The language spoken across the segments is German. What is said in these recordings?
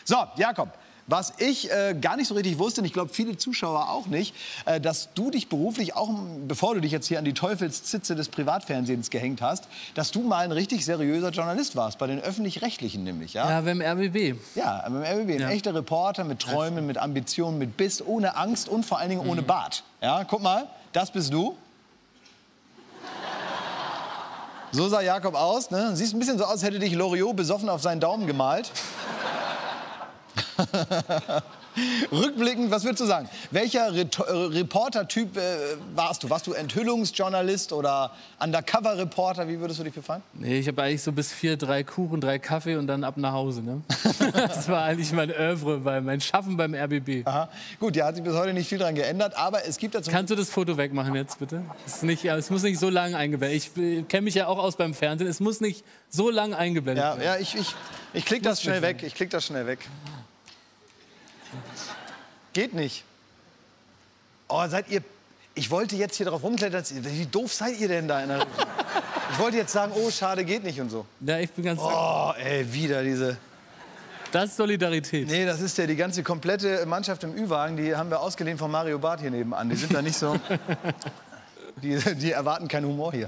So, Jakob, was ich gar nicht so richtig wusste, und ich glaube viele Zuschauer auch nicht, dass du dich beruflich auch, bevor du dich jetzt hier an die Teufelszitze des Privatfernsehens gehängt hast, dass du mal ein richtig seriöser Journalist warst, bei den Öffentlich-Rechtlichen nämlich, ja? Ja, beim RBB. Ja, beim RBB, ein echter Reporter mit Träumen, mit Ambitionen, mit Biss, ohne Angst und vor allen Dingen ohne Bart. Ja, guck mal, das bist du. So sah Jakob aus, ne? Siehst ein bisschen so aus, als hätte dich Loriot besoffen auf seinen Daumen gemalt. Rückblickend, was würdest du sagen? Welcher Reporter-Typ warst du? Warst du Enthüllungsjournalist oder Undercover-Reporter? Wie würdest du dich befahren? Nee, ich habe eigentlich so bis 4, 3 Kuchen, 3 Kaffee und dann ab nach Hause. Ne? Das war eigentlich mein Oeuvre, mein Schaffen beim RBB. Aha. Gut, ja, hat sich bis heute nicht viel dran geändert, aber es gibt dazu... Kannst du das Foto wegmachen jetzt, bitte? Es muss nicht so lange eingeblendet. Ich kenne mich ja auch aus beim Fernsehen. Es muss nicht so lange eingeblendet werden. Ja, ich klicke das schnell weg. Ich klicke das schnell weg. Geht nicht. Oh, seid ihr... Ich wollte jetzt hier drauf rumklettern. Wie doof seid ihr denn da? Ich wollte jetzt sagen, oh, schade, geht nicht und so. Ja, ich bin ganz... Oh, ey, wieder diese... Das ist Solidarität. Nee, das ist ja die ganze komplette Mannschaft im Ü-Wagen. Die haben wir ausgeliehen von Mario Barth hier nebenan. Die sind da nicht so... Die erwarten keinen Humor hier.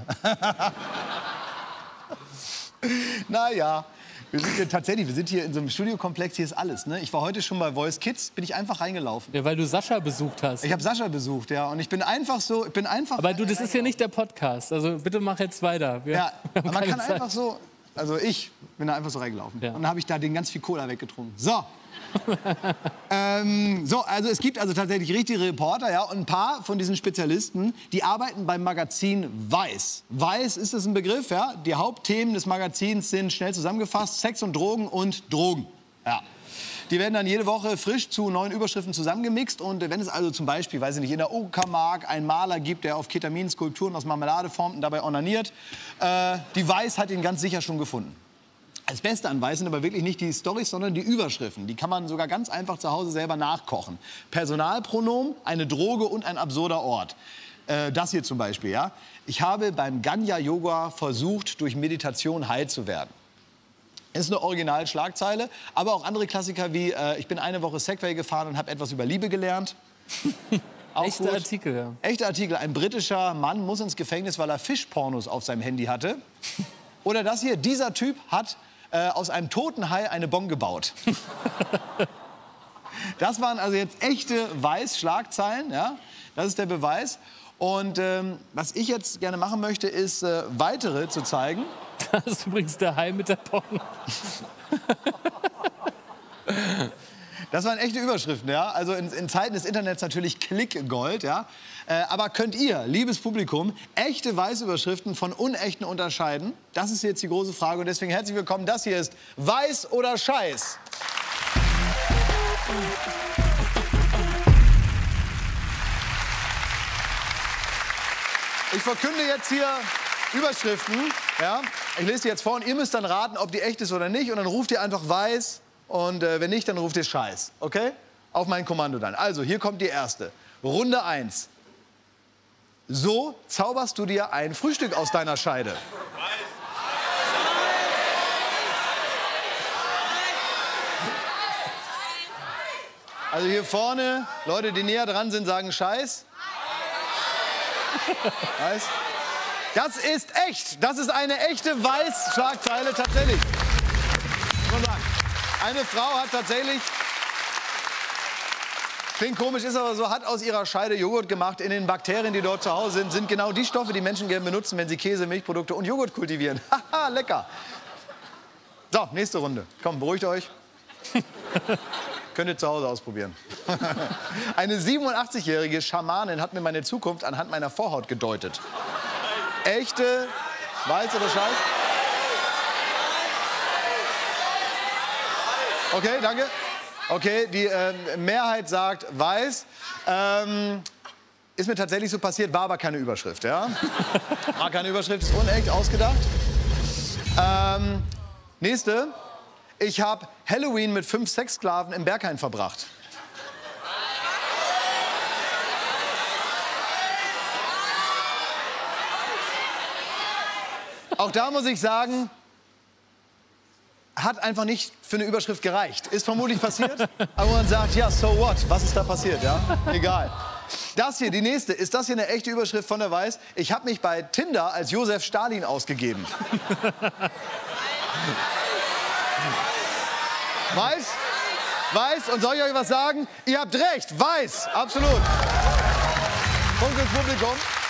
Naja... Wir sind hier in so einem Studiokomplex, hier ist alles. Ne? Ich war heute schon bei Voice Kids, bin ich einfach reingelaufen. Ja, weil du Sascha besucht hast. Ich habe Sascha besucht, ja. Und ich bin einfach so, Aber du, das ist ja nicht der Podcast. Also bitte mach jetzt weiter. Ja, aber man kann einfach so, also ich bin da einfach so reingelaufen. Ja. Und dann habe ich da den ganz viel Cola weggetrunken. So. Also es gibt also tatsächlich richtige Reporter, ja, und ein paar von diesen Spezialisten, die arbeiten beim Magazin Weiß. Weiß, ist das ein Begriff, ja? Die Hauptthemen des Magazins sind schnell zusammengefasst: Sex und Drogen und Drogen. Ja. Die werden dann jede Woche frisch zu neuen Überschriften zusammengemixt. Und wenn es also zum Beispiel, weiß ich nicht, in der Uckermark einen Maler gibt, der auf Ketamin Skulpturen aus Marmelade formt und dabei onaniert, die Weiß hat ihn ganz sicher schon gefunden. Das Beste an Weiß sind aber wirklich nicht die Storys, sondern die Überschriften. Die kann man sogar ganz einfach zu Hause selber nachkochen. Personalpronomen, eine Droge und ein absurder Ort. Das hier zum Beispiel, ja. Ich habe beim Ganya-Yoga versucht, durch Meditation heil zu werden. Ist eine Originalschlagzeile, aber auch andere Klassiker wie ich bin eine Woche Segway gefahren und habe etwas über Liebe gelernt. Echte Artikel, ja. Echte Artikel. Ein britischer Mann muss ins Gefängnis, weil er Fischpornos auf seinem Handy hatte. Oder das hier, dieser Typ hat aus einem toten Hai eine Bon gebaut. Das waren also jetzt echte Weiß-Schlagzeilen, ja? Das ist der Beweis. Und was ich jetzt gerne machen möchte, ist weitere zu zeigen. Das ist übrigens der Hai mit der Bon. Das waren echte Überschriften, ja. Also in Zeiten des Internets natürlich Klickgold, ja. Aber könnt ihr, liebes Publikum, echte Weißüberschriften von unechten unterscheiden? Das ist jetzt die große Frage und deswegen herzlich willkommen. Das hier ist Weiß oder Scheiß. Ich verkünde jetzt hier Überschriften, ja. Ich lese die jetzt vor und ihr müsst dann raten, ob die echt ist oder nicht. Und dann ruft ihr einfach Weiß. Und wenn nicht, dann ruft ihr Scheiß, okay? Auf mein Kommando dann. Also, hier kommt die erste. Runde 1. So zauberst du dir ein Frühstück aus deiner Scheide. Also hier vorne, Leute, die näher dran sind, sagen Scheiß. Weiß. Das ist echt. Das ist eine echte Weiß-Schlagzeile tatsächlich. Muss man sagen. Eine Frau hat tatsächlich, klingt komisch, ist aber so, hat aus ihrer Scheide Joghurt gemacht. In den Bakterien, die dort zu Hause sind genau die Stoffe, die Menschen gerne benutzen, wenn sie Käse, Milchprodukte und Joghurt kultivieren. Haha, lecker. So, nächste Runde. Komm, beruhigt euch. Könnt ihr zu Hause ausprobieren. Eine 87-jährige Schamanin hat mir meine Zukunft anhand meiner Vorhaut gedeutet. Echte Weiß oder Scheiß? Okay, danke. Okay, die Mehrheit sagt Weiß. Ist mir tatsächlich so passiert, war aber keine Überschrift, ja? War keine Überschrift, ist unecht, ausgedacht. Nächste. Ich habe Halloween mit 5 Sexsklaven im Berghain verbracht. Auch da muss ich sagen, hat einfach nicht für eine Überschrift gereicht. Ist vermutlich passiert, aber man sagt, ja, so what? Was ist da passiert, ja? Egal. Das hier, die nächste, ist das hier eine echte Überschrift von der Weiß? Ich habe mich bei Tinder als Josef Stalin ausgegeben. Weiß? Weiß? Und soll ich euch was sagen? Ihr habt recht, Weiß, absolut. Punkt ins Publikum.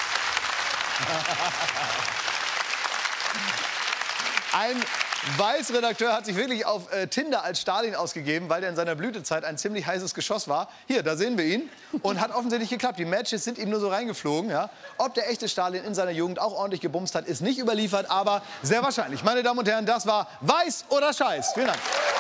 Ein Weiß-Redakteur hat sich wirklich auf Tinder als Stalin ausgegeben, weil er in seiner Blütezeit ein ziemlich heißes Geschoss war. Hier, da sehen wir ihn. Und hat offensichtlich geklappt. Die Matches sind ihm nur so reingeflogen. Ja? Ob der echte Stalin in seiner Jugend auch ordentlich gebumst hat, ist nicht überliefert, aber sehr wahrscheinlich. Meine Damen und Herren, das war Weiß oder Scheiß. Vielen Dank.